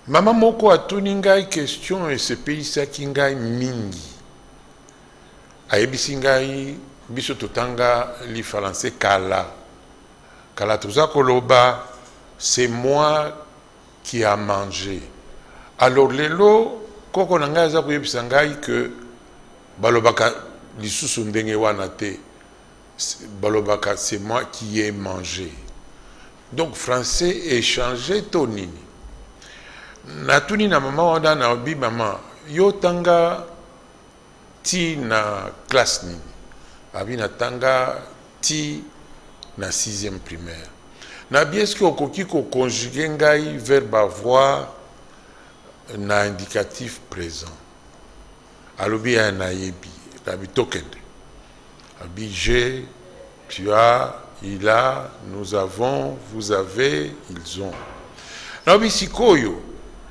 Maman moko atuni ngai question esepeyisaki ngai mingi. Ayebisi ngai biso totanga li français kala. Kala toza koloba, c'est moi qui a mangé. Alors lelo koko na ngai aza koyebisa ngai que balobaka lisusu ndenge wana te. Balobaka c'est moi qui ai mangé. Donc français échangé tonini. Natuni na mama wanda na obi mama yo tanga ti na classe nini abi na tanga ti na 6e primaire na bi est-ce que okoki ko conjuguer ngai verbe avoir na indicatif présent alobi ya na yebi abi tokende abi j'ai, tu as, il a, nous avons, vous avez, ils ont na obi sikoyo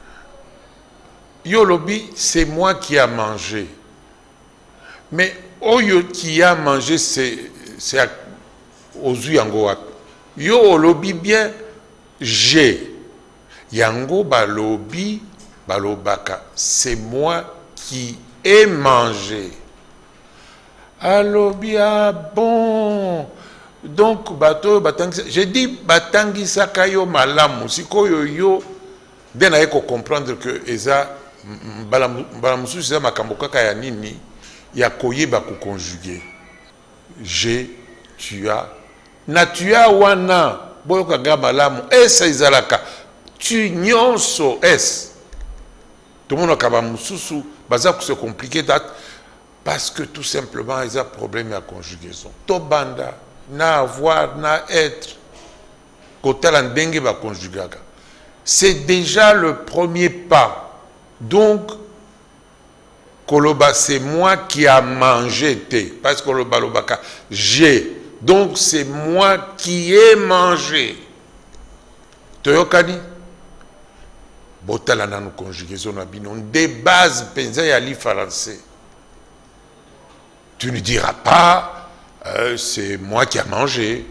yo lobi, c'est moi qui a mangé. Mais oyo qui a mangé, c'est aux yango. Yo lobi bien, j'ai. Yango balobi, balobaka. C'est moi qui ai mangé. Alobi, ah bon. Donc, bato, batangi, j'ai dit, batangi sakayo malamu. Sikoyo yo, den a comprendre que eza balamusu c'est makambo kaka ya nini ya koyeba ko conjuguer j'ai, tu as na tu as wana boyoka ga malamu esa izalaka tu nyonso es tout le monde akaba mususu baza ko se compliquer parce que tout simplement ils ont problème à conjugaison to banda na avoir na être kotala ndenge ba conjugaga c'est déjà le premier pas. Donc, Koloba, c'est moi qui a mangé thé. Parce que Koloba, j'ai. Donc, c'est moi qui ai mangé. Toyokani? Botala na nous conjugaison na binon. Des bases, penza ya li français. Tu ne diras pas, c'est moi qui a mangé.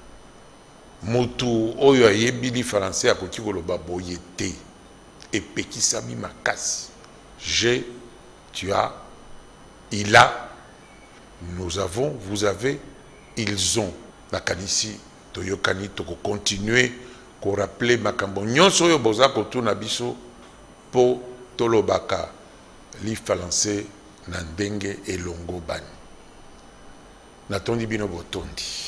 Motu oyo ayebi li français akoki koloba boye te. Et pekisami makasi. J'ai, tu as, il a, nous avons, vous avez, ils ont. La kanisi toyokani toko continuer ko rappeler makambo nyonso yo boza ko tuna biso po tolobaka li français na ndenge elongo bani. Natondi bino botondi.